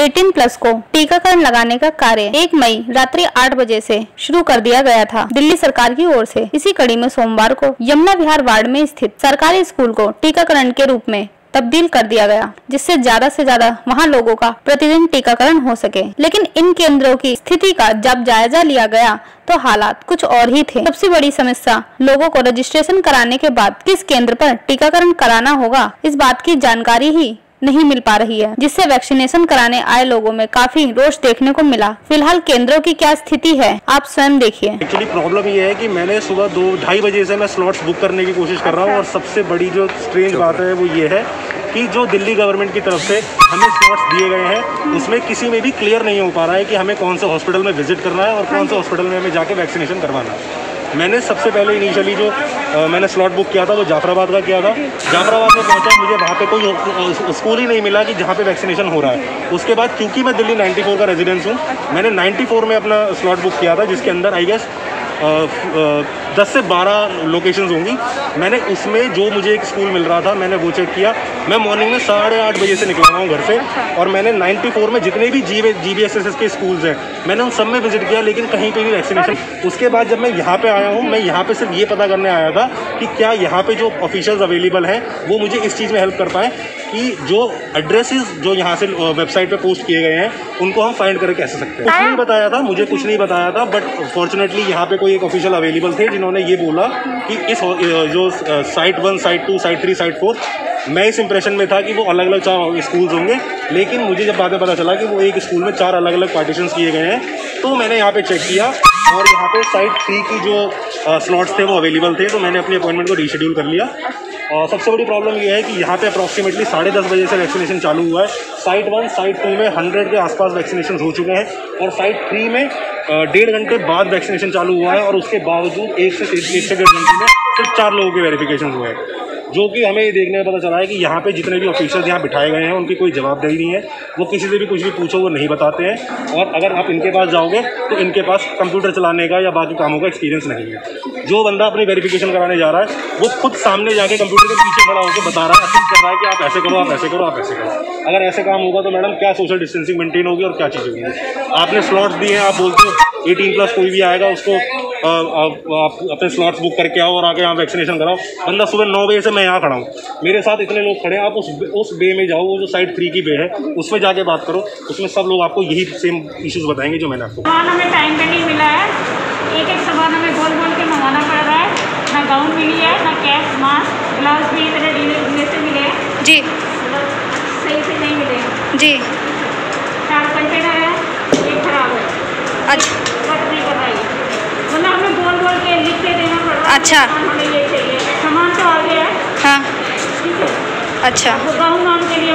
18+ को टीकाकरण लगाने का कार्य 1 मई रात्रि 8 बजे से शुरू कर दिया गया था दिल्ली सरकार की ओर से। इसी कड़ी में सोमवार को यमुना विहार वार्ड में स्थित सरकारी स्कूल को टीकाकरण के रूप में तब्दील कर दिया गया, जिससे से ज्यादा वहां लोगों का प्रतिदिन टीकाकरण हो सके। लेकिन इन केंद्रों की स्थिति का जब जायजा लिया गया तो हालात कुछ और ही थे। सबसे बड़ी समस्या लोगों को रजिस्ट्रेशन कराने के बाद किस केंद्र पर टीकाकरण कराना होगा, इस बात की जानकारी ही नहीं मिल पा रही है, जिससे वैक्सीनेशन कराने आए लोगों में काफी रोष देखने को मिला। फिलहाल केंद्रों की क्या स्थिति है, आप स्वयं देखिए। एक्चुअली प्रॉब्लम ये है कि मैंने सुबह 2-2:30 बजे से मैं स्लॉट्स बुक करने की कोशिश कर रहा हूँ, और सबसे बड़ी जो स्ट्रेंज बात है वो ये है कि जो दिल्ली गवर्नमेंट की तरफ से हमें स्लॉट्स दिए गए हैं उसमें किसी में भी क्लियर नहीं हो पा रहा है कि हमें कौन से हॉस्पिटल में विजिट करना है और कौन से हॉस्पिटल में हमें जाके वैक्सीनेशन करवाना है। मैंने सबसे पहले इनिशियली जो मैंने स्लॉट बुक किया था वो जाफराबाद का किया था। जाफराबाद में पहुंचा, मुझे वहाँ पे कोई स्कूल ही नहीं मिला कि जहाँ पे वैक्सीनेशन हो रहा है। उसके बाद क्योंकि मैं दिल्ली 94 का रेजिडेंस हूँ, मैंने 94 में अपना स्लॉट बुक किया था, जिसके अंदर आई गेस 10 से 12 लोकेशंस होंगी। मैंने उसमें जो मुझे एक स्कूल मिल रहा था मैंने वो चेक किया। मैं मॉर्निंग में 8:30 बजे से निकला हूँ घर से, और मैंने 94 में जितने भी GBSSS के स्कूल्स हैं मैंने उन सब में विजिट किया, लेकिन कहीं पे भी वैक्सीनेशन। उसके बाद जब मैं यहाँ पे आया हूँ, मैं यहाँ पे सिर्फ ये पता करने आया था कि क्या यहाँ पे जो ऑफिशियल्स अवेलेबल हैं वो मुझे इस चीज़ में हेल्प कर पाएँ कि जो एड्रेसेस जो यहाँ से वेबसाइट पे पोस्ट किए गए हैं उनको हम फाइंड करके कैसे सकते हैं। कुछ नहीं बताया था, मुझे कुछ नहीं बताया था, बट फॉर्चुनेटली यहाँ पे कोई एक ऑफिशियल अवेलेबल थे जिन्होंने ये बोला कि इस जो साइट 1, साइट 2, साइट 3, साइट 4, मैं इस इंप्रेशन में था कि वो अलग अलग 4 स्कूल्स होंगे, लेकिन मुझे जब बाद में पता चला कि वो एक स्कूल में 4 अलग अलग पार्टीशंस किए गए हैं, तो मैंने यहाँ पे चेक किया और यहाँ पे साइट 3 की जो स्लॉट्स थे वो अवेलेबल थे, तो मैंने अपनी अपॉइंटमेंट को रीशेड्यूल कर लिया। और सबसे बड़ी प्रॉब्लम ये है कि यहाँ पे अप्रॉक्सीमेटली 10:30 बजे से वैक्सीनेशन चालू हुआ है। साइट 1, साइट 2 में 100 के आसपास वैक्सीनेशन हो चुके हैं, और साइट 3 में 1.5 घंटे बाद वैक्सीनेशन चालू हुआ है, और उसके बावजूद 1 से 1.5 घंटे में सिर्फ 4 लोगों के वेरिफिकेशन हुए हैं। जो कि हमें ये देखने में पता चला है कि यहाँ पे जितने भी ऑफिसर्स यहाँ बिठाए गए हैं उनकी कोई जवाबदेही नहीं है। वो किसी से भी कुछ भी पूछो वो नहीं बताते हैं, और अगर आप इनके पास जाओगे तो इनके पास कंप्यूटर चलाने का या बाकी कामों का एक्सपीरियंस नहीं है। जो बंदा अपनी वेरिफिकेशन कराने जा रहा है वो खुद सामने जाके कंप्यूटर के पीछे खड़ा होकर बता रहा है, अपील कर रहा है कि आप ऐसे करो, आप ऐसे करो, आप ऐसे करो। अगर ऐसे काम होगा तो मैडम क्या सोशल डिस्टेंसिंग मेंटेन होगी और क्या चीज़ होगी। आपने स्लॉट्स दिए हैं, आप बोलते हो 18+ कोई भी आएगा उसको आप अपने स्लॉट्स बुक करके आओ और आके यहाँ वैक्सीनेशन कराओ। बंदा सुबह 9 बजे से मैं यहाँ खड़ा हूँ, मेरे साथ इतने लोग खड़े हैं, आप उस बे में जाओ, वो जो साइट 3 की बे है उसमें जाके बात करो, उसमें सब लोग आपको यही सेम इश्यूज बताएंगे जो मैंने आपको। सामान हमें टाइम पे नहीं मिला है, एक सामान हमें बोल के मंगाना पड़ रहा है, ना गाउन मिली है, ना कैप, मास्क, ग्लव्स भी मेरे डीलर से मिले हैं जी, सही से नहीं मिले जी। 4 कंटेनर है, एक खराब है। अच्छा, नहीं कर रहा है, मतलब हमें बोल के लिख के देना पड़ रहा है। अच्छा, हमें ये चाहिए, सामान तो आ गया है। हाँ, ठीक है। अच्छा, वो गाउन के लिए